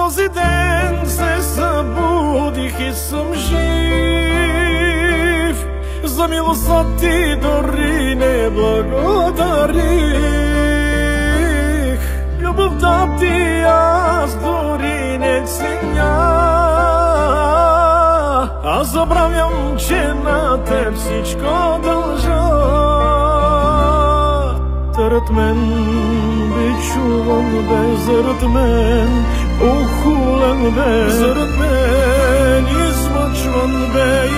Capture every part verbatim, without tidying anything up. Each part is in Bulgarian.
този ден се събудих и съм жив. За милостта ти дори не благодарих. Любовта ти аз дори не ценя. Аз забравям, че на теб всичко дължа. Зарад мен бе чуван, бе зарад мен охулен, бе зарад мен измъчван, бе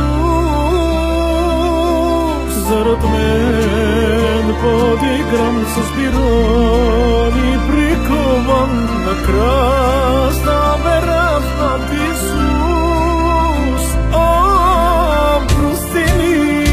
Исус. Зарад мен подигран с пирон и прикован на кръста, бе разнат Исус. О, прости ми,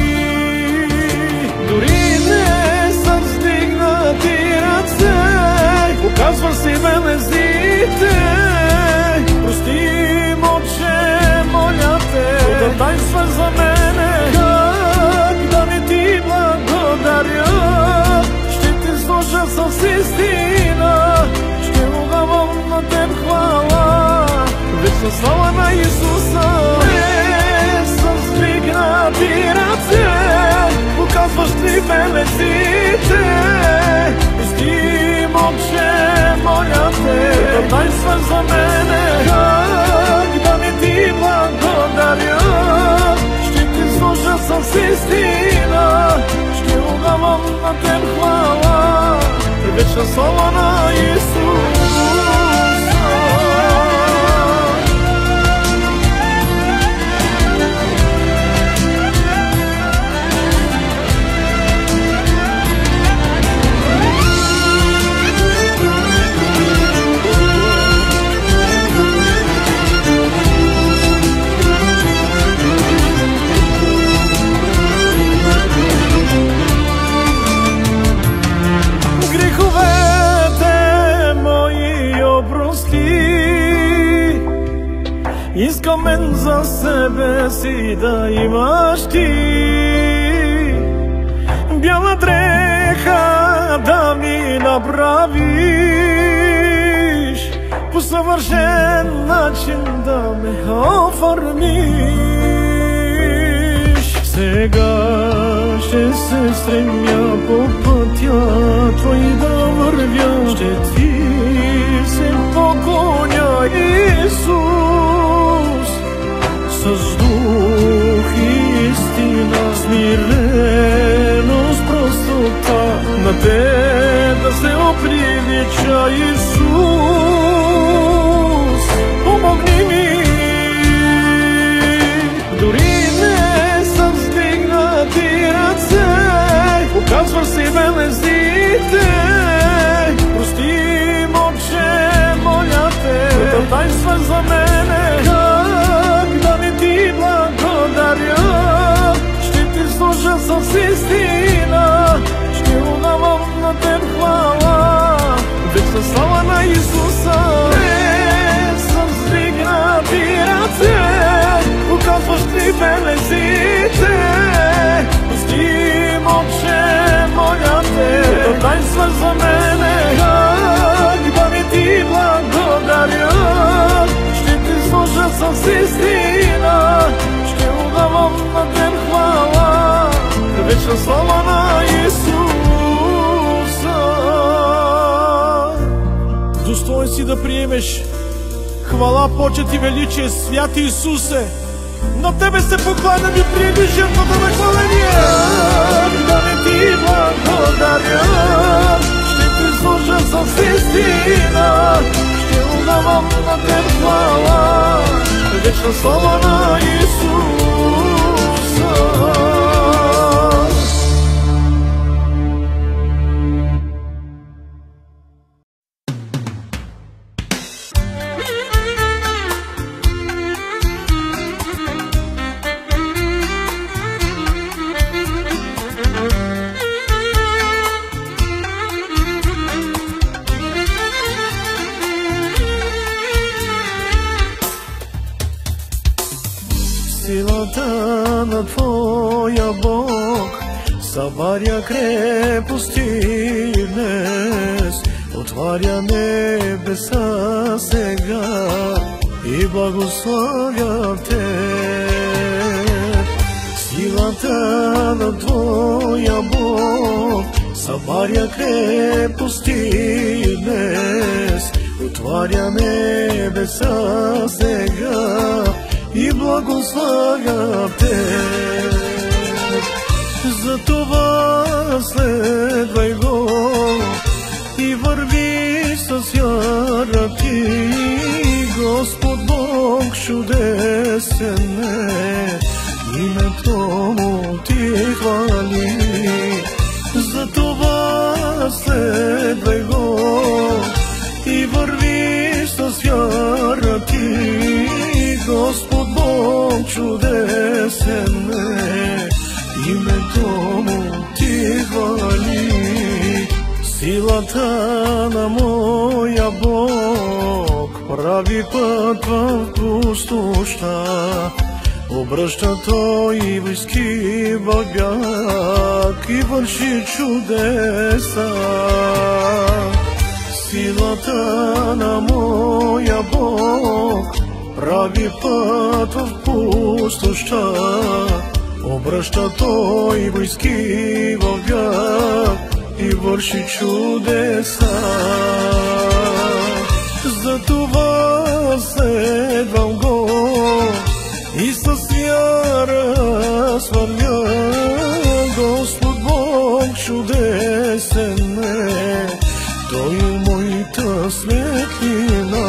дори не съм стигнати ръце, показва си белезите. Прости, Отче, моля те, да тайнства за мене. Как да не ти благодаря? Ще ти служа с истина, ще отдавам на теб хвала. Вечна слава на Исуса. Не съм стигнати ръце, показваш ти белезите. Прости, Отче, моля те, да тайнства за мене. Как да не ти благодаря? Ще ти служа с истина, ще отдавам на теб хвала. Вечна слава на Исуса. Искам мен за себе си да имаш ти, бяла дреха да ми направиш, по съвършен начин да ме оформиш. Сега ще се стремя по пътя твой да вървя, ще ти се поклоня, Исус. С дух и истина, смирено с простота, на те да се оприлича, Исус. Помогни ми, дори не съм стигнати ръце, показваш си белезите. Прости, Отче, моля те, да тайнства за мене. Как да не ти благодаря? Ще ти служа с истина, ще отдавам на теб хвала. Вечна слава на Исуса. Не съм стигнати ръце, показваш ти белезите. Прости, Отче, моля те, да тайнства за мене. Как да не ти благодаря? Ще ти служа с истина, ще отдавам на теб хвала. Вечна слава на Исуса. Достоен си да приемеш хвала, почет и величие, святи Исусе. На тебе се покланям и приеми жертвата на хваление. Да не ти благодаря, ще ти служа с истина, ще отдавам на теб хвала. Вечна слава на Исуса. Силата на Твоя Бог събаря крепости днес. Отваря небеса сега и благославя те. Силата на Твоя Бог събаря крепости днес. Отваря небеса сега и благославя те. Затова следвай го и върви с вяра ти. Господ Бог чудесен е, името му ти хвали. Затова следвай го и върви с вяра ти. Господ Бог чудесен е, името му ти хвали. Силата на моя Бог прави път в пустоща. Обръща Той войски в бяг и върши чудеса. Силата на моя Бог прави път в пустоща. Обръща Той войски в бяг и върши чудеса. Затова следвам го и с вяра свървя. Господ Бог чудесен е, Той е моята светлина.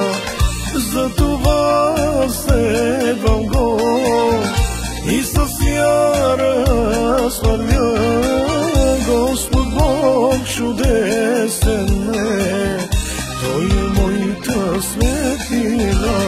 Затова следвам го и с вяра свървя. Господ Бог чудесен е, Той е моята светлина.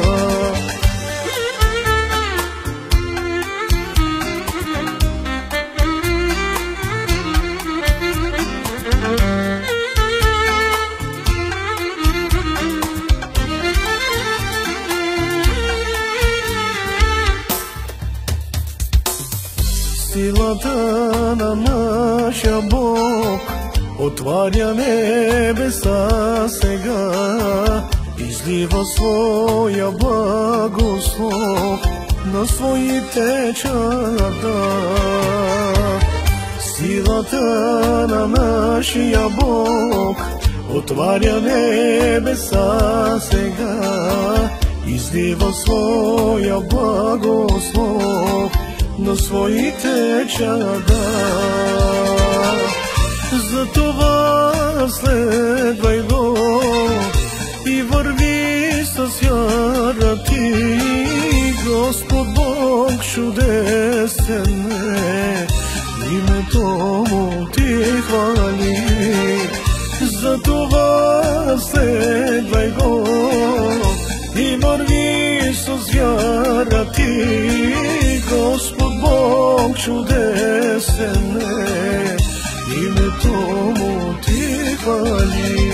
Силата на нашия Бог отваря небеса сега, излива своя благослов на своите чада. Силата на нашия Бог отваря небеса сега, излива своя благослов на своите чада. Затова следвай го и върви с вяра ти. Господ Бог чудесен е, името му ти хвали. Затова следвай го и върви с вяра ти. Господ Бог чудесен е, името му ти хвали.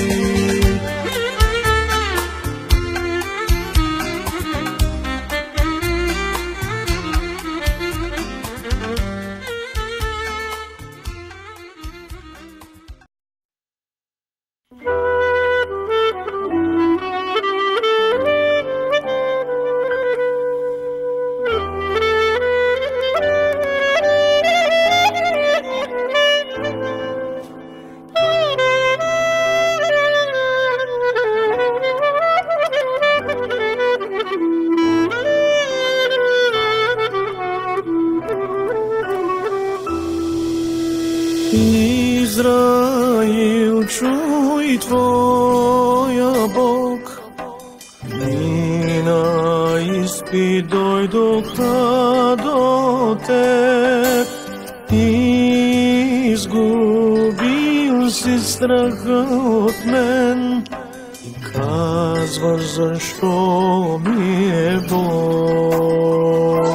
Израил, чуй, Твоя Бог мина изпит, дойдоха до Теб. Изгубил си страха от мен и казваш, защо ми е Бог.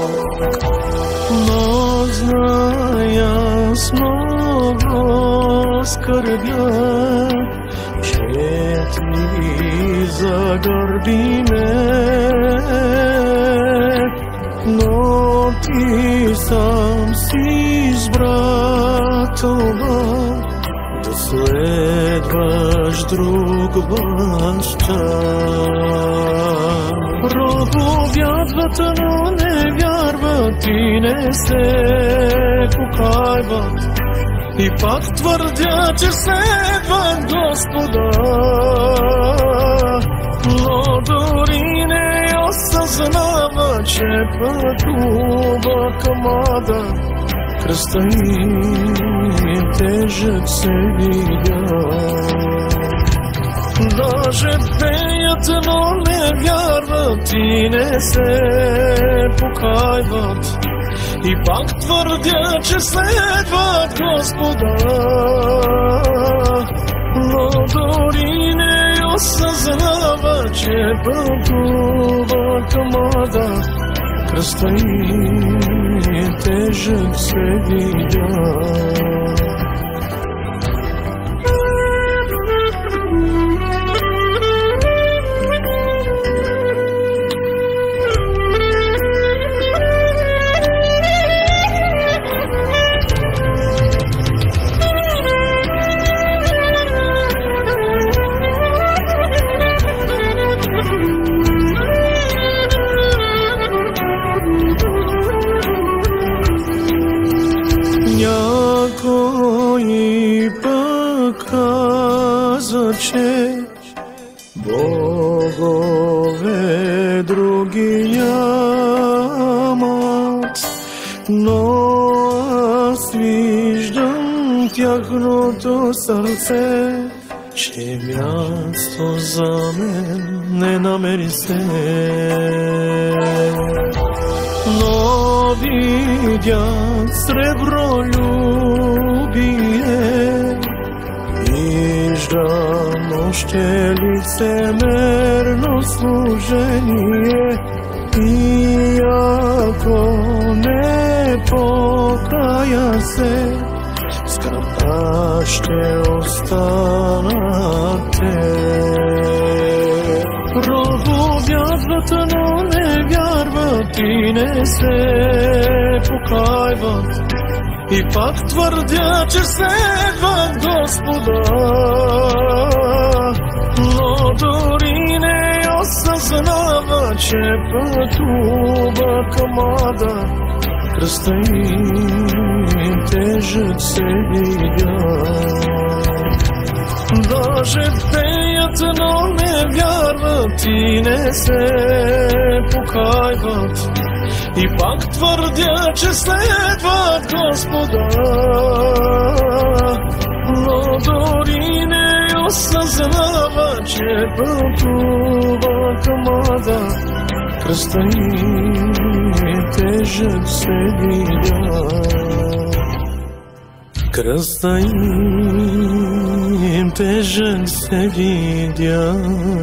Но зная с много скърбя, че Ти загърби ме, но Ти сам си избра това следваш друг баща. Проповядват, но не вярват и не се покайват, и пак твърдя, че следват Господа, но дори не осъзнава, че пътува към ада. Кръста им тежък се видя. Даже пеят, но не вярват и не се покайват, и пак твърдя, че следват Господа, но дори не осъзнава, че пътува към ада. Кръста им тежък се видя. Някой пък каза, че богове други нямат, но аз виждам тяхното сърце, че място за мен не намери се. Но видях сребролюбие, виждам още лицемерно служение, и ако не покая се, скръпта ще останат те. Проповядват, но не вярват и не се покайват, и пак твърдя, че следват Господа, но дори не осъзнава, че пътува към ада. Кръста им тежък се видя. Даже пеят, но не вярват и не се покайват, и пак твърдя, че следват Господа, но дори не осъзнава, че пътува към ада. Кръста им тежък се видя. Кръста им тежък се видя.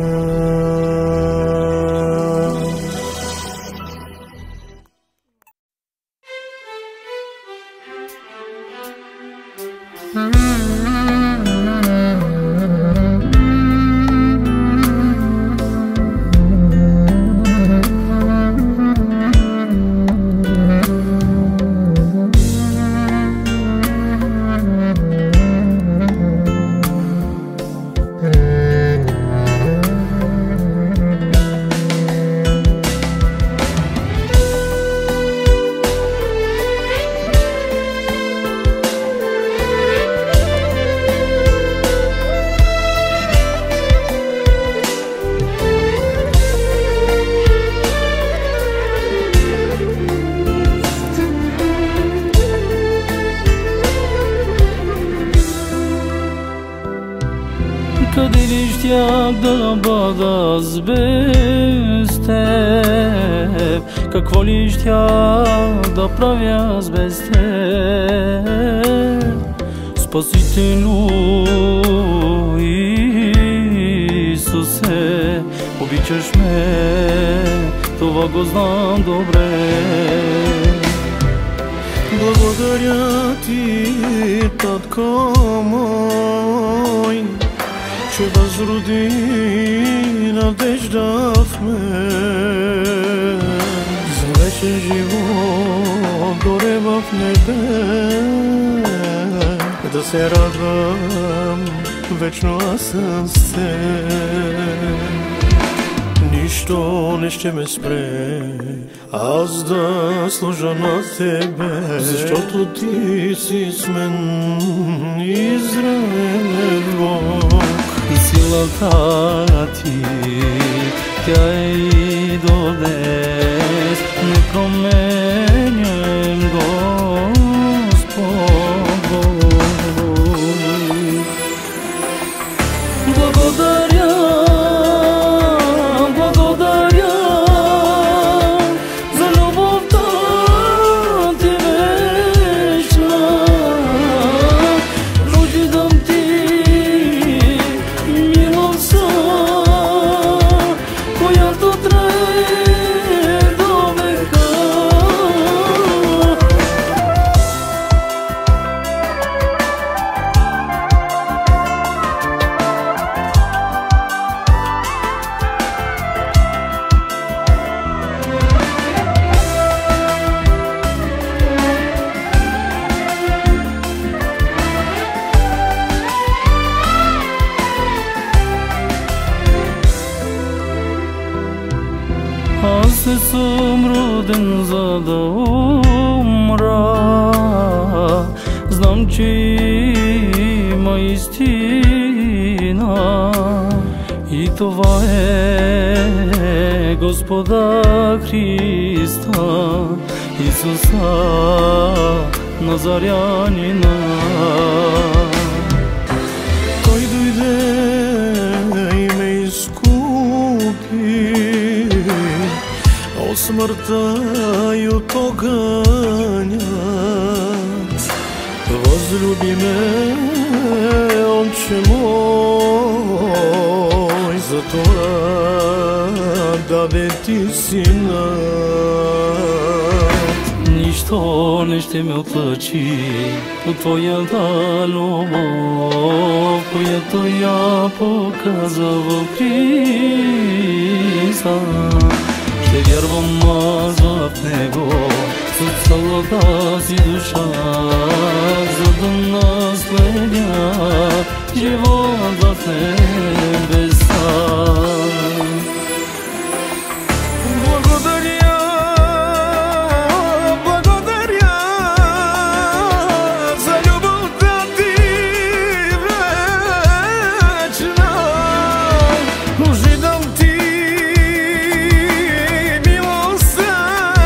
Къде ли щях да бъда аз без теб? Какво ли щях да правя аз без теб? Спасителю Исусе, обичаш ме, това го знам добре. Благодаря ти, татко мой, че възроди надежда в мен за вечен живот горе в небе. да се радвам вечно аз с теб. Нищо не ще ме спре аз да служа на тебе, защото ти си с мен, Израилев Бог. И силата ти, тя е и до днес, непроменен Господ. Благодаря, благодаря за любовта ти вечна. Жаждам ти милостта, която трае до века. Аз не съм роден за да умра. Знам, че има истина и това е Господа Христа, Исуса Назарянина. Той дойде и ме изкупи от смъртта и от огъня. Възлюби ме, Отче мой, затова даде ти сина. Нищо не ще ме отлъчи от твоята любов, която я показа в Христа. Ще вярвам аз в Него с цялата си душа, за да наследя живот в небеса. Благодаря, благодаря за любовта ти вечна. Жаждам ти милостта,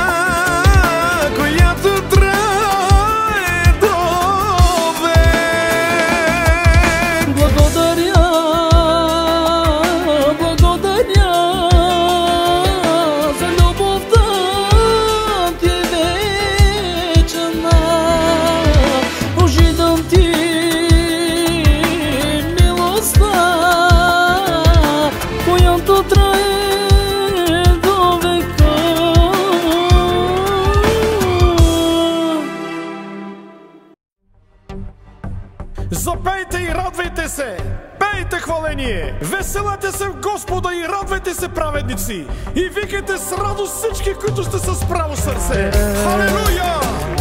която трае до век. Благодаря, благодаря за любовта ти вечна. Ожидам ти милостта, която трае до века. Запейте и радвайте се! Пейте хваление! Веселете се в Господа и радвайте се, праведници! И викайте с радост всички, които сте с право сърце! Халелуя!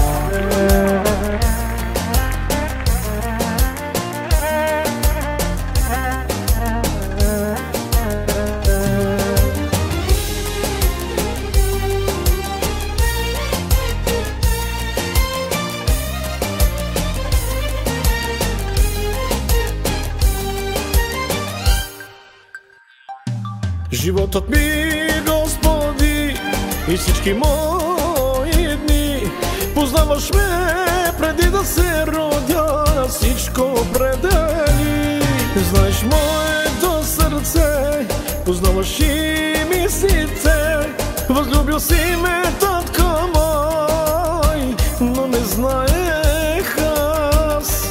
Животът ми, Господи, и всички мои дни, познаваш ме преди да се родя, всичко предели. Знаеш моето сърце, познаваш и мислите, възлюбил си ме, татко мой, но не знаех аз.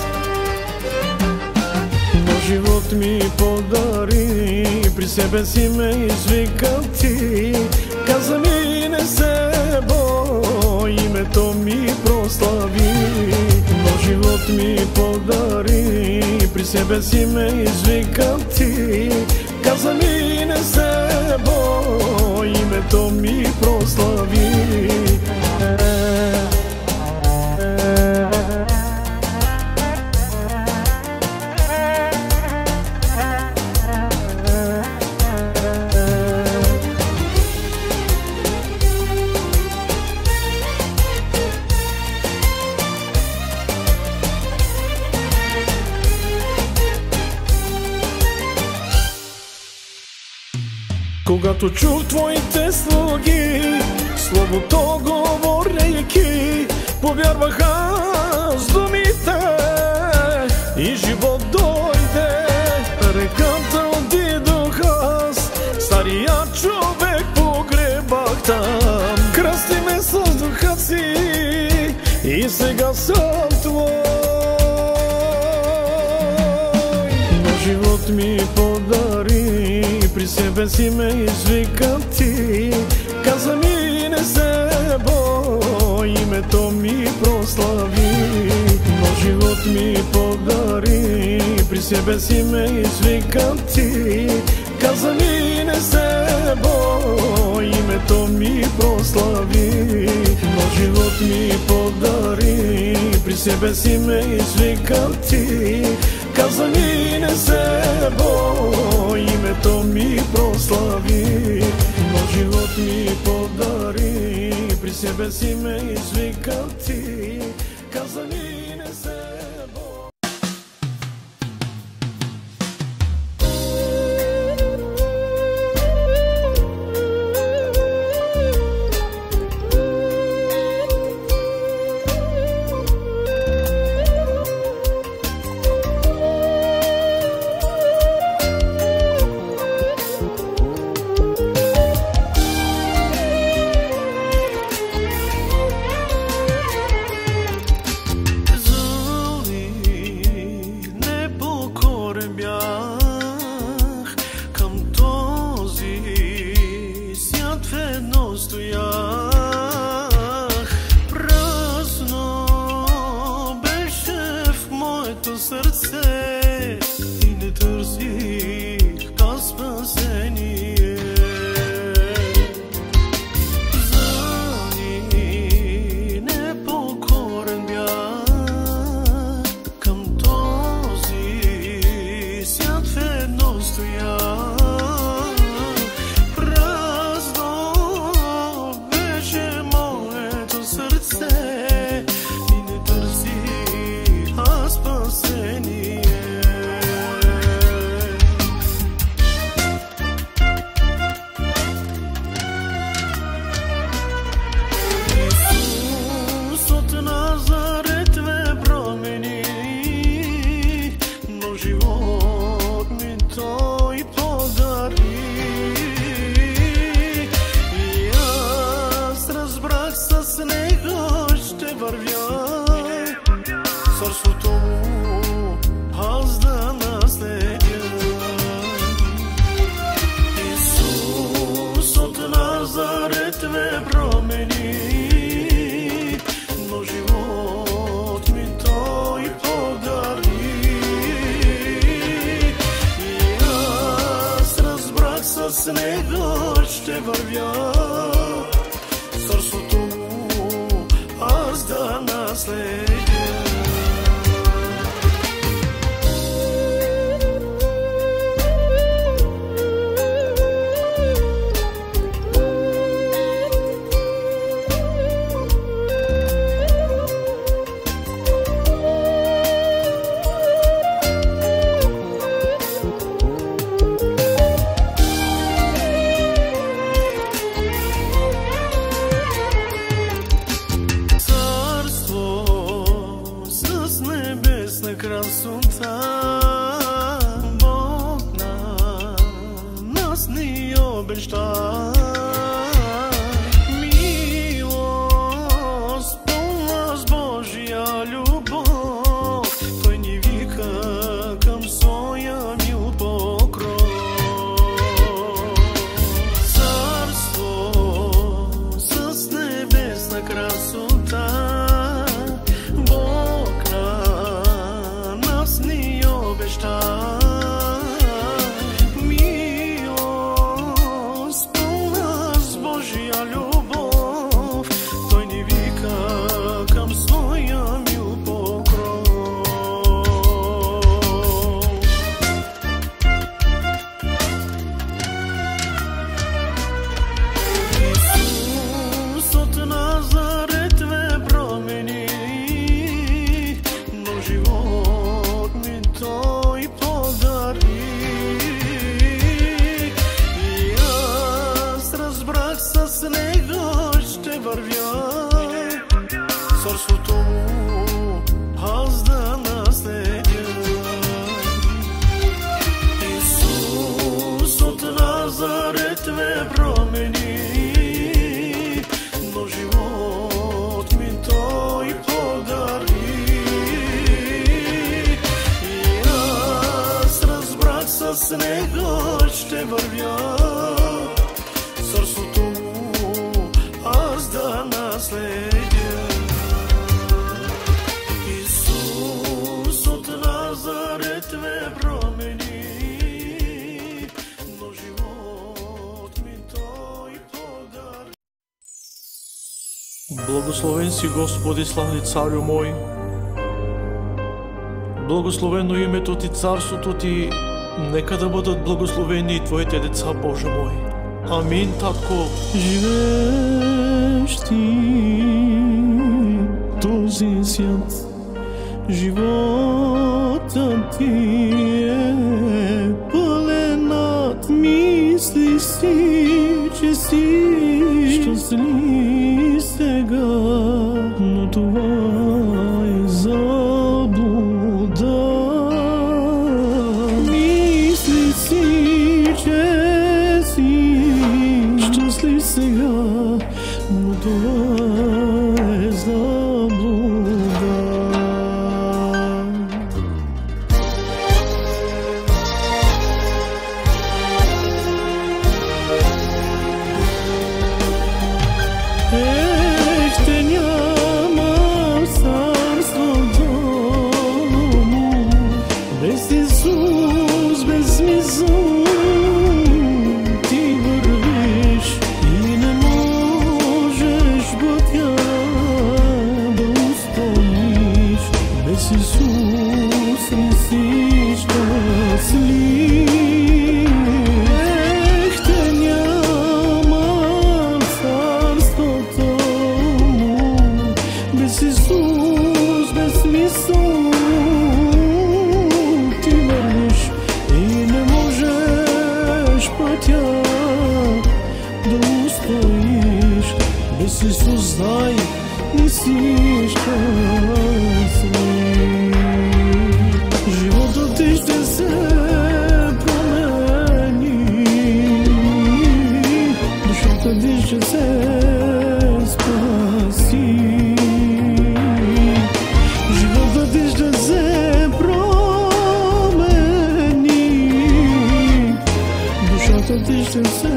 Но живот ми подари, при себе си ме извика ти. Каза ми не се бой, името ми прослави. Но живот ми подари, при себе си ме извика ти. Каза ми не се бой, името ми прослави. когато чух твоите слуги, словото говорейки, повярвах аз думите и живот дойде. Реката отидох аз, стария човек погребах там. Кръсти ме с духа си и сега съм твой. Но живот ми подари, при себе си ме извика ти. Каза ми не се бой, името ми прослави. Но живот ми подари, при себе си ме извика ти. Каза ми не се бой, името ми прослави. Но живот ми подари, при себе си ме извика ти. Каза ми не се бой, името ми прослави. Но живот ми подари, при себе си ме извика ти. Каза ми не се бой. С него ще вървя, сърцето му аз да наследя. царството му аз да наследя. Исус от Назарет ме промени, но живот ми той подари. И аз разбрах, с него ще вървя, царството му аз да наследя. Исус от Назарет ме промени, но живот ми той подари. Благословен си, Господи, славни Царю мой. Благословено името Ти, царството Ти. Нека да бъдат благословени и Твоите деца, Боже мой. Амин, Татко. Живееш ти този свят, животът ти е пълен от мисли си, че си щастлив сега, но това е заблуда. Мисли си, че си щастлив сега, но това е заблуда. Ех, те няма в царството му, без Исус, без смисъл ти вървиш и не можеш пътя да устоиш. Без Исус не си щастлив. Ех, те няма в царството му, без Исус, без смисъл ти вървиш и не можеш пътя да устоиш. Без Исус, знай, не си щастлив. Животът ти ще се промени, душата ти ще се спаси. Животът ти ще се промени, душата ти ще се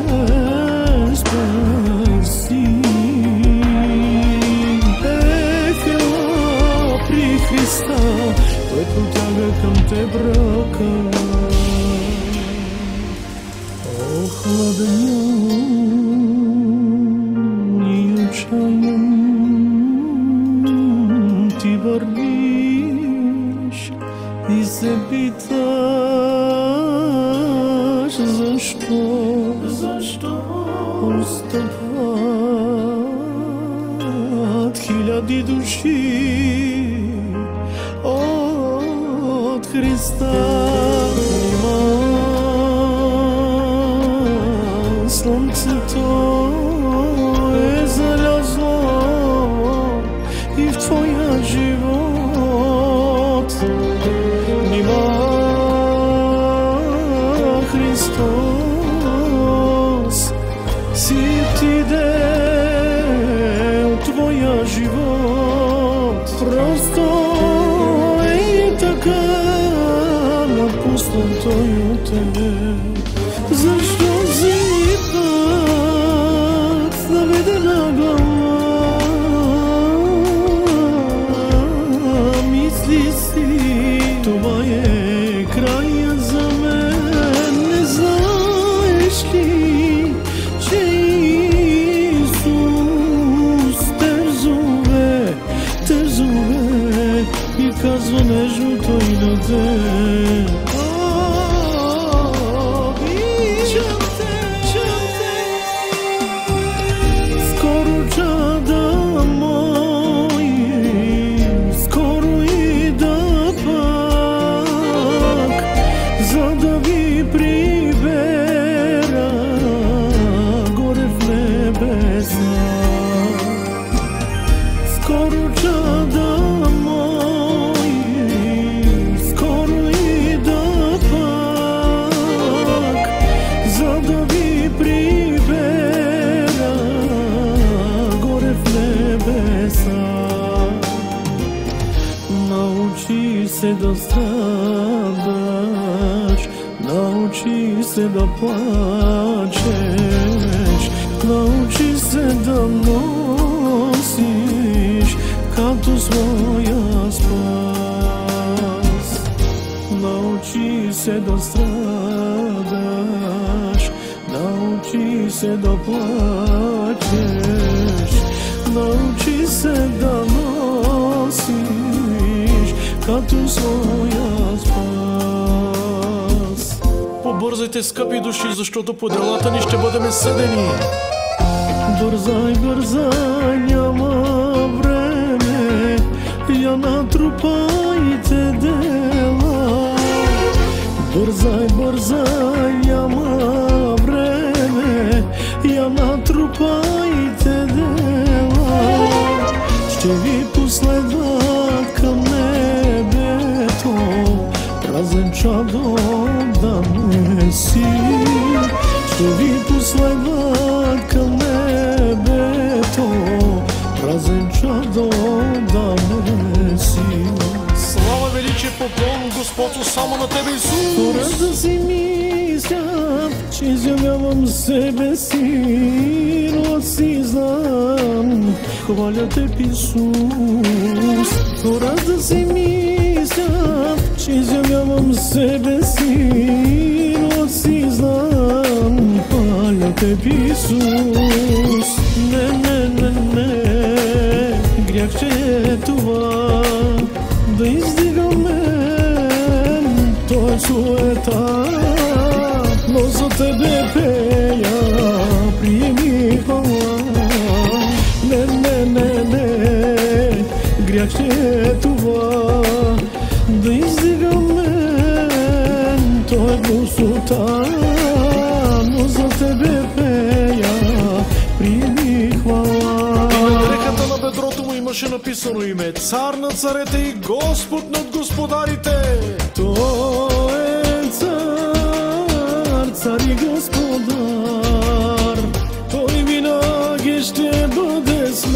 спаси. Ех, ела при Христа, той протяга към теб ръка. О, хладен и отчаян, ти вървиш и се питаш защо, защо отстъпват хиляди души от Христа. Слънцето е залязло и в твоя живот. Нима Христос си отиде от твоя живот. Просто е така напуснал той от тебе. Защо си път наведена глава? Мисли си, това е края за мен. Не знаеш ли, че Исус те зове, те зове и казва нежно той на теб. Скоро се да страдаш, научи се да плачеш, научи се да носиш като своя спас. Научи се да страдаш, научи се да плачеш, научи се да носиш като своя спас. Побързайте, скъпи души, защото по делата ни ще бъдем съдени. Бързай, бързай, няма време, я натрупайте дела. Бързай, бързай, няма време, я натрупайте дела. Ще ви последват към небето, празен чадър да не си. Ще ви последват към небето, празен чадър да не си. Слава, величие, поклон, Господу, само на Тебе, Исус! Хората си мислят, че изявявам себе си, но аз си знам, хваля Теб, Исус. Хората си мислят, че изявявам себе си, но аз си знам, хваля Теб, Исус. Не, не, не, не, грях, че е това, да издигаме, то е суета, но за Тебе пея, приеми хвала. Не, не, не, не, грях ще е това, да издигаме, то е гусота, но за Тебе пея, приеми хвала. На дрехата на бедрото му имаше написано име: Цар на царете и Господ над господарите. Той е цар, цар и господар, Той винаги ще бъде с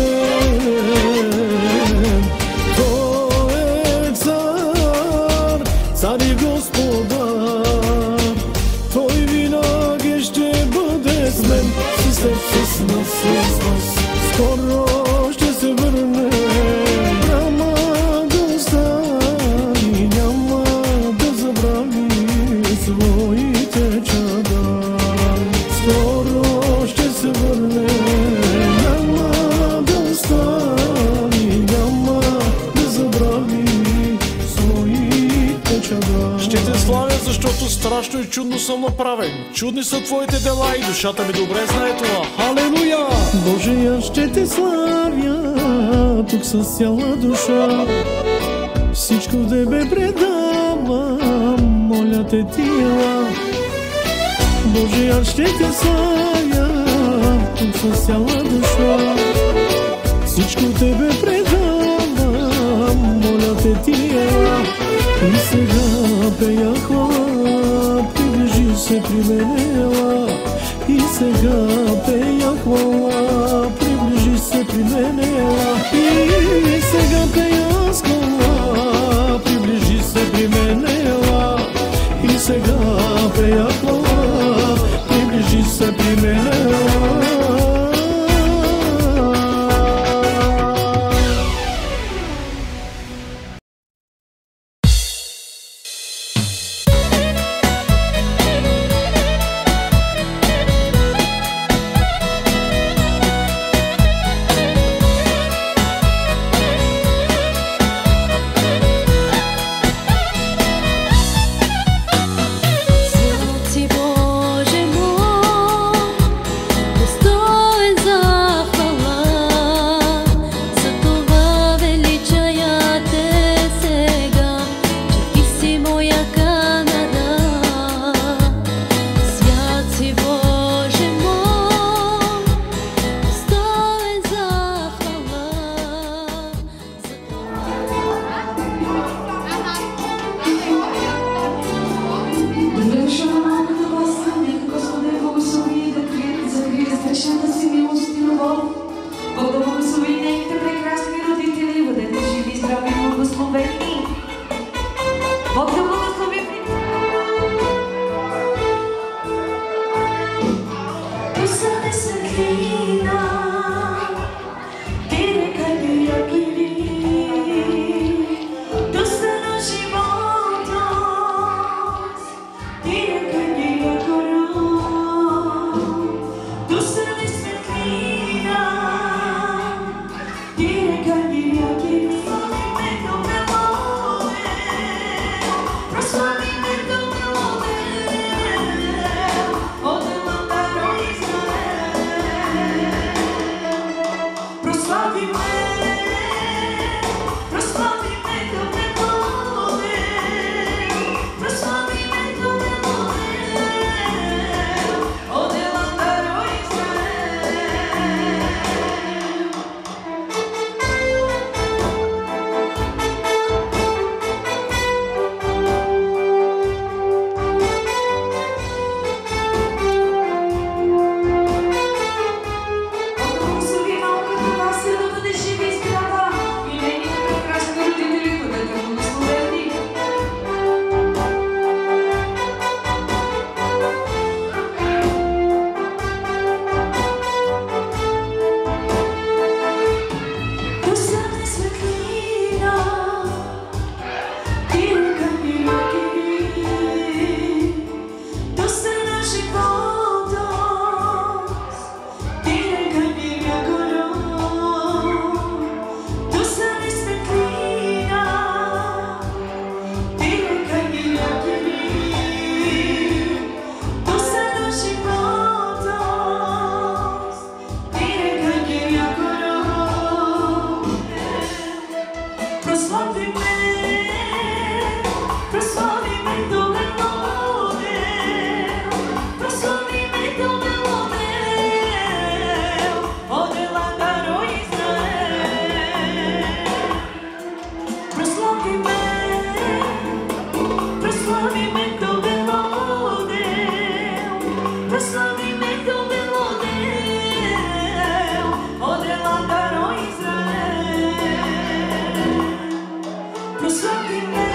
мен. Той е цар, цар и господар, Той винаги ще бъде с мен. С теб, с нас, с вас, скоро ще се върне. Няма да остави, няма да забрави своите чада. Скоро ще се върне. Няма да остави, няма да забрави своите чада. Ще Те славя, защото страшно и чудно съм направен. Чудни са Твоите дела и душата ми добре знае това. Халелуя! Боже, аз ще Те славя тук с цяла душа. Всичко в Тебе предавам, моля Те, Ти ела. Боже, аз ще Те славя тук с цяла душа. Всичко в Тебе предавам, моля Те, Ти ела. И сега пея хвала, приближи се при мен, ела. И сега пея хвала, приближи се при мен, ела. И сега пея хвала, приближи се при мен, ела. И сега пея хвала, приближи се при мен, ела. Прослави ме, прослави ме до Белоде, прослави ме до Белоде, одела даро Израел. Прослави ме, прослави ме до Белоде, прослави ме до Белоде, одела даро Израел. Прослави ме,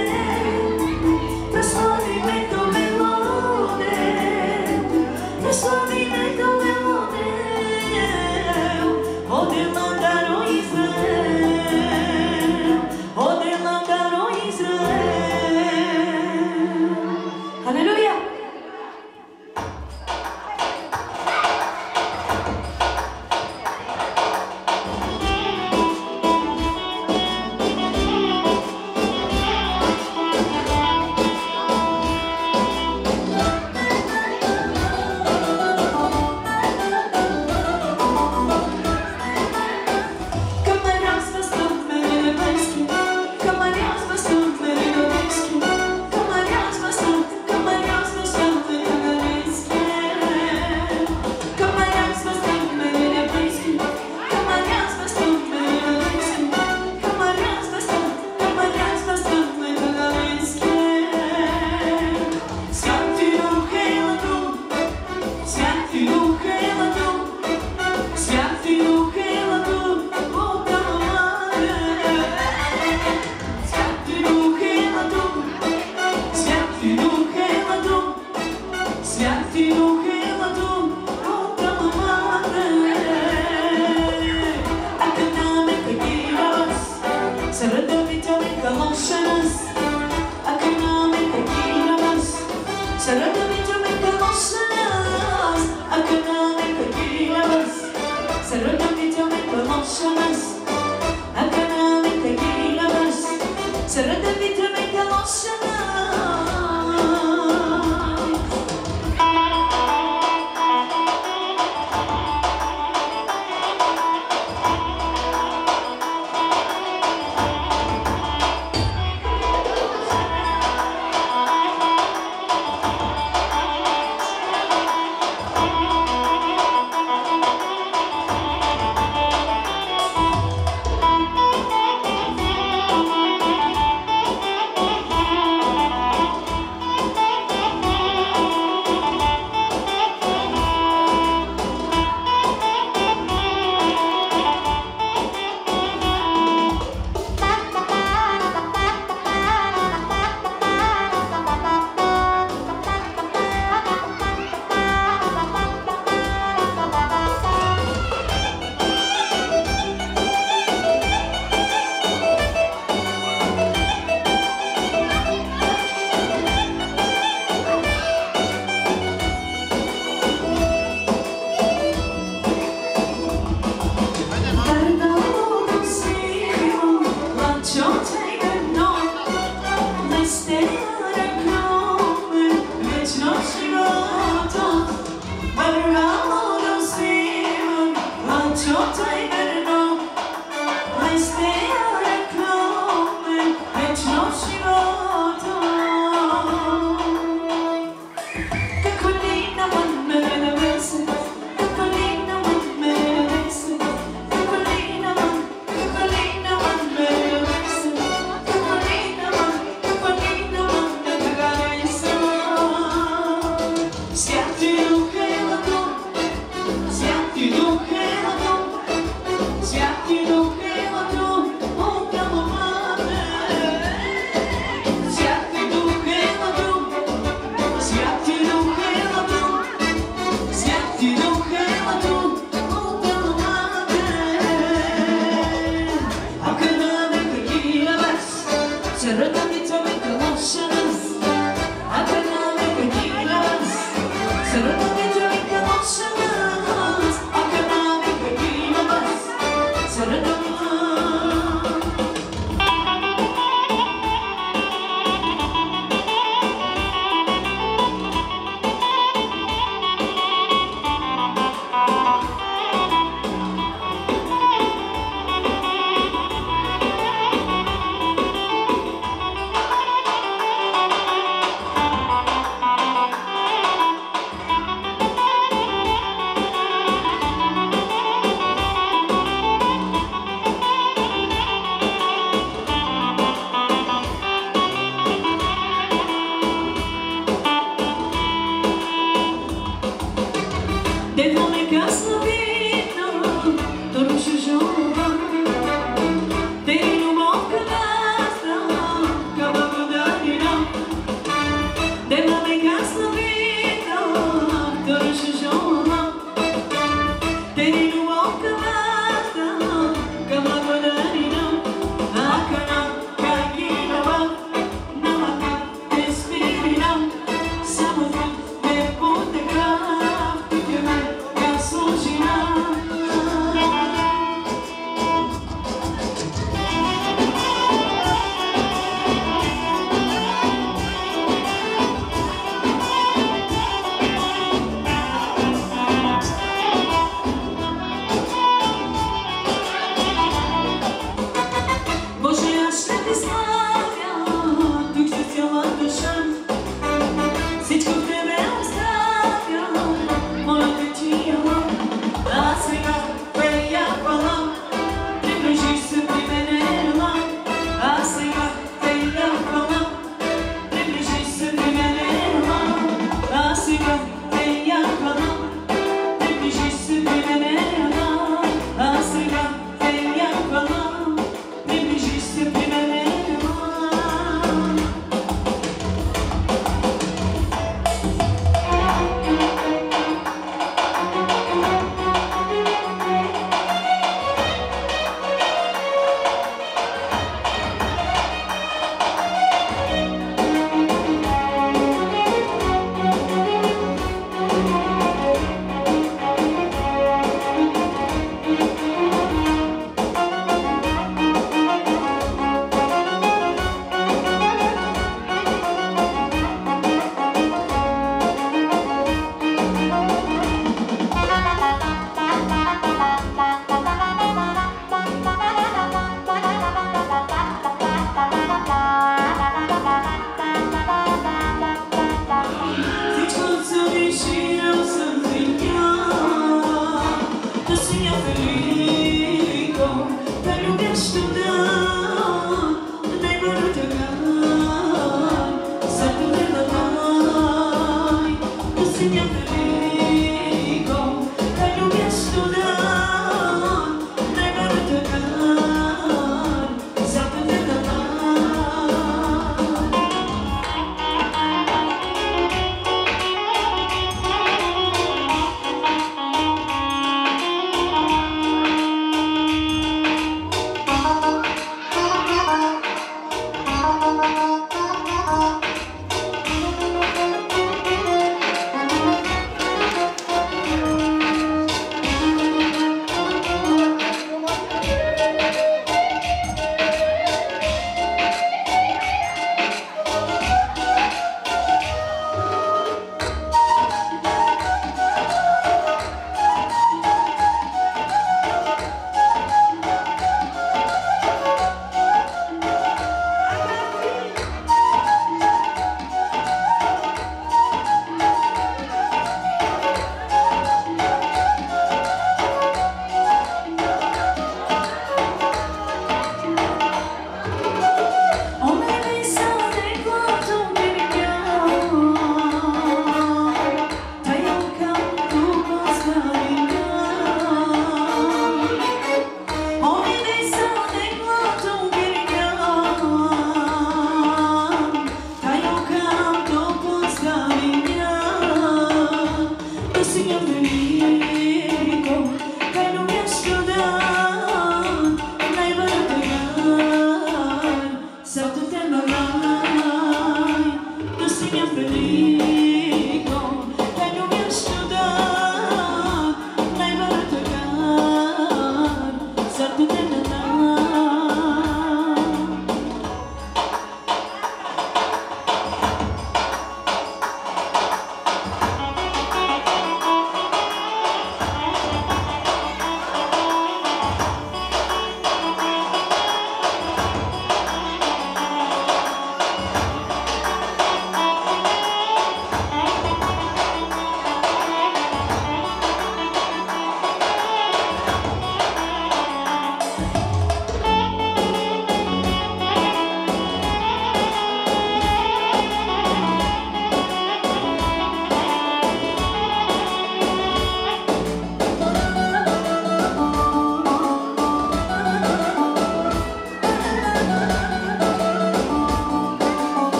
прослави ме до Белоде, прослави ме до Белоде, одела даро Израел, одела даро Израел. Алелуя!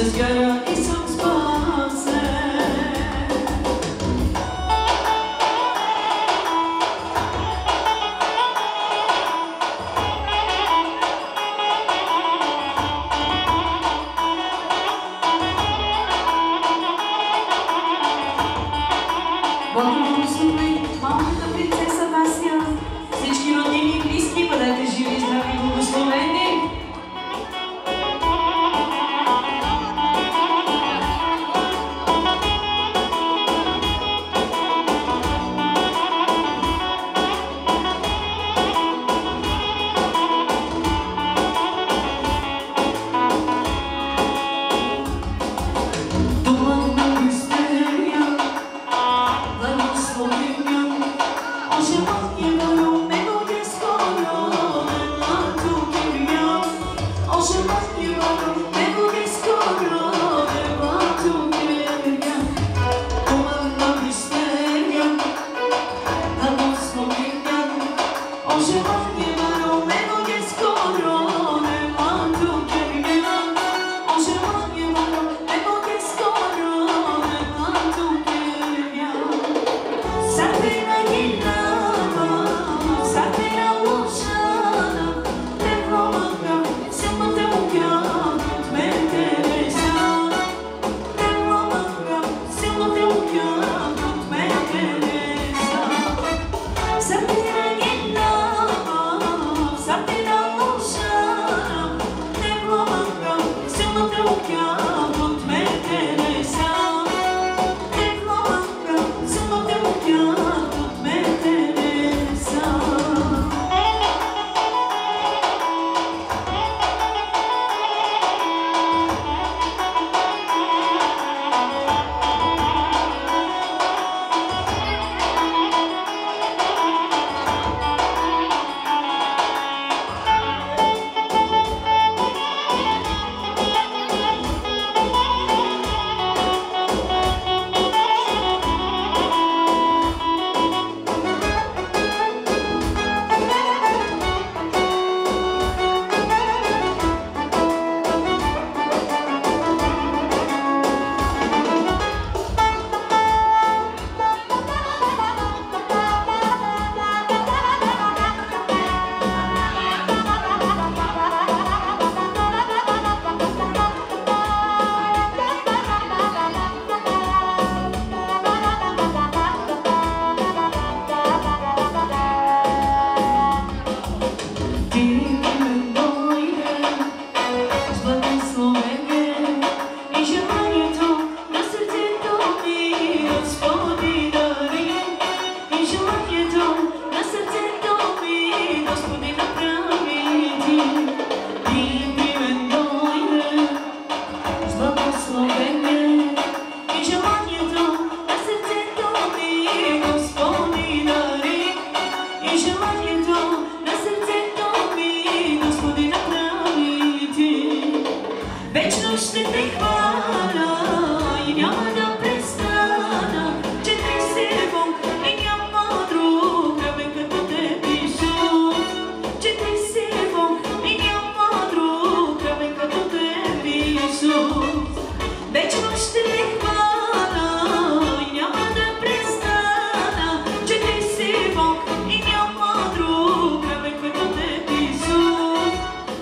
se zjara i sam spase. Благослови малката принцеса Вася, всички роднини и близки, бъдете живи, здрави и благословени.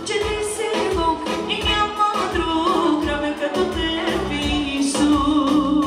Ooh.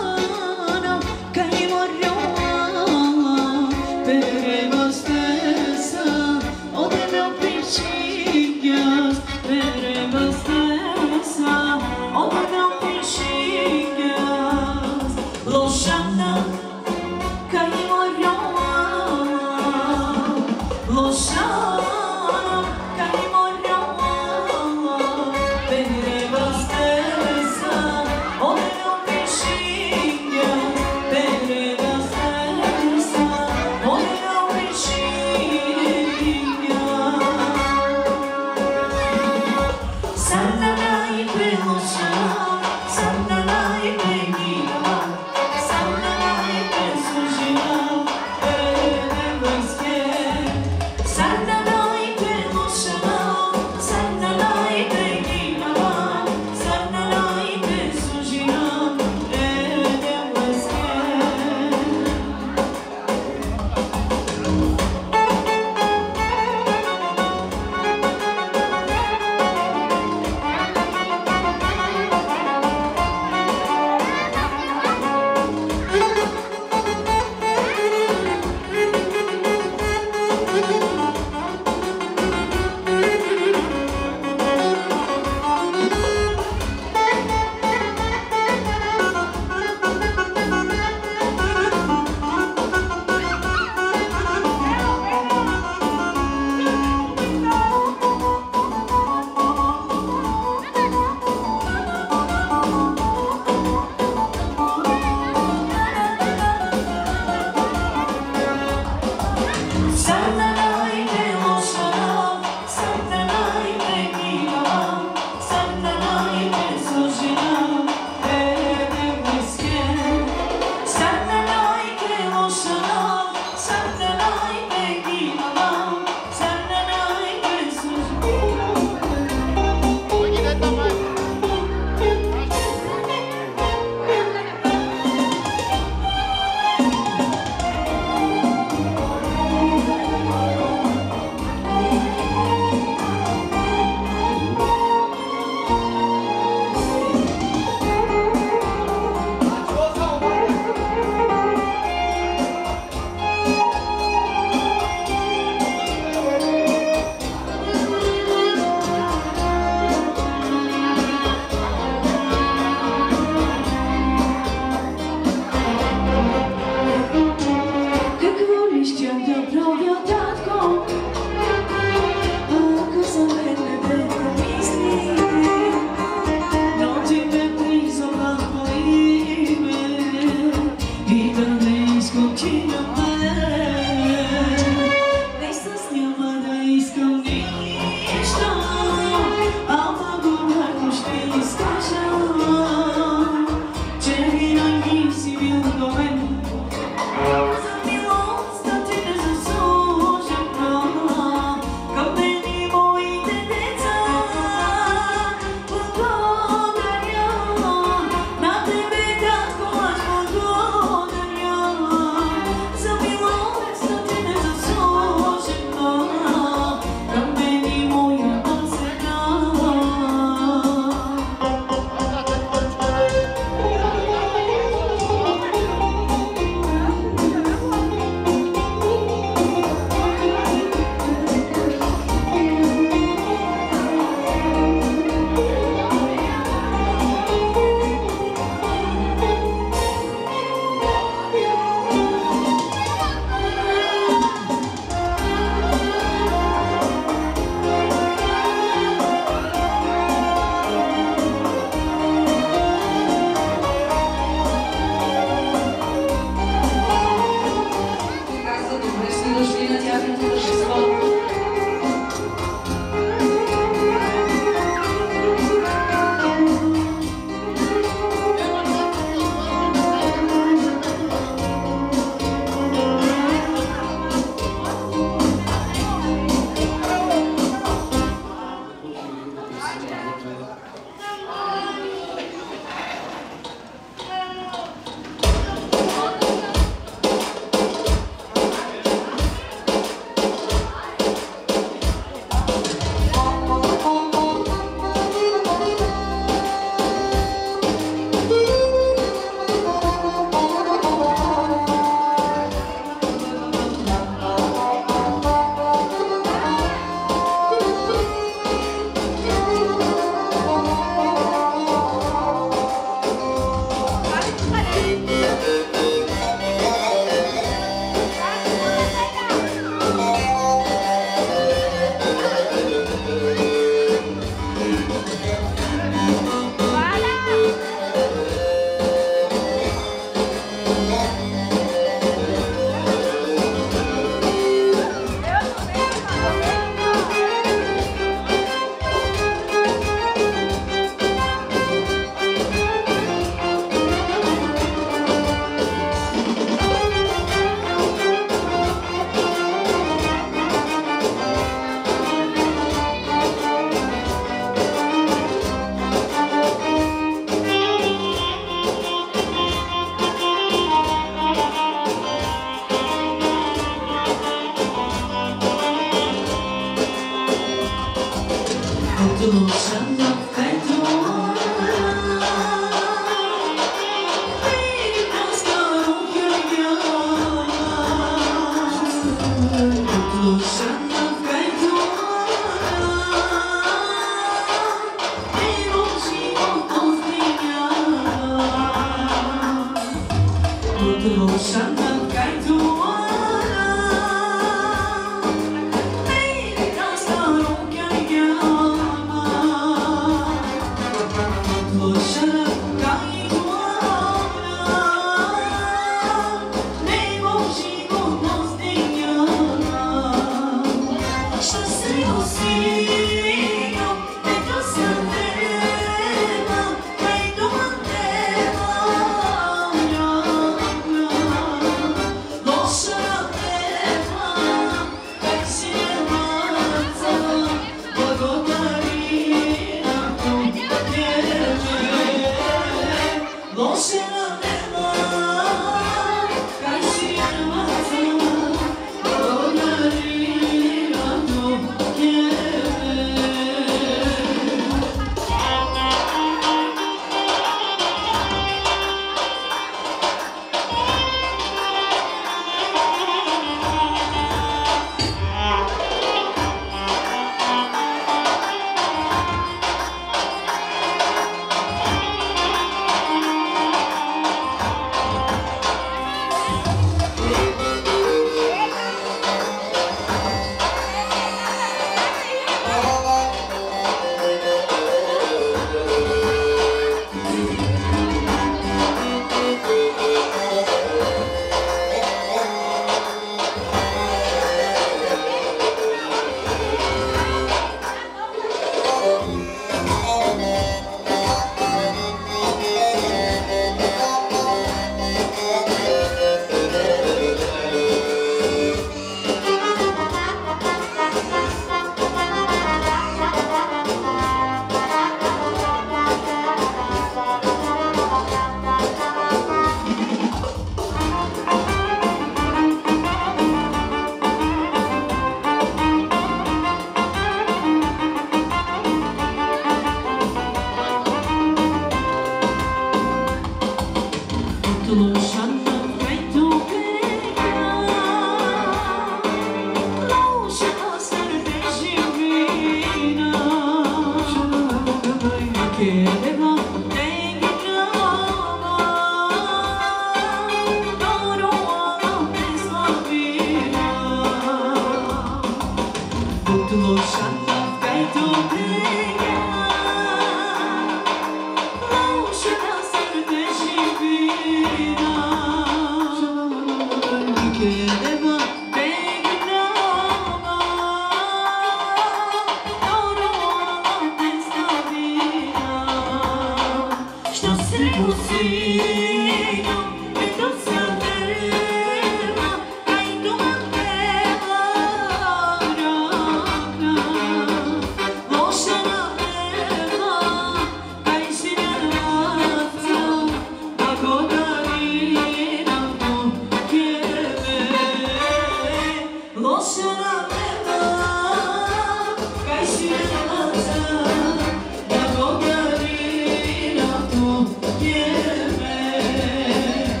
Yeah.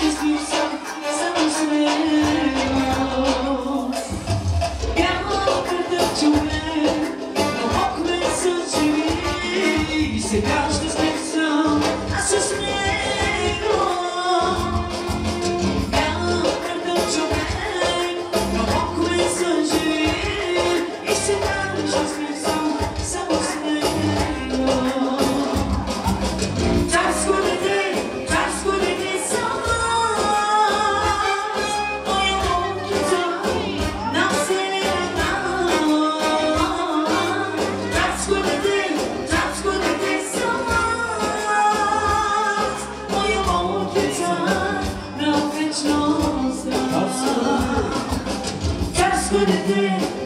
szczęśliw sam, samo śmierć. Białą kartę wciągnę, no okno są drzwi. I się każdy z nich są, a się śmieją. Białą kartę wciągnę, no okno są drzwi. I się każdy z nich są, samo śmieją. Czas chłodny, czas chłodny sam. Moją łąkę na wselena. Czas chłodny, czas chłodny sam. Moją łąkę na wieczność. Czas chłodny.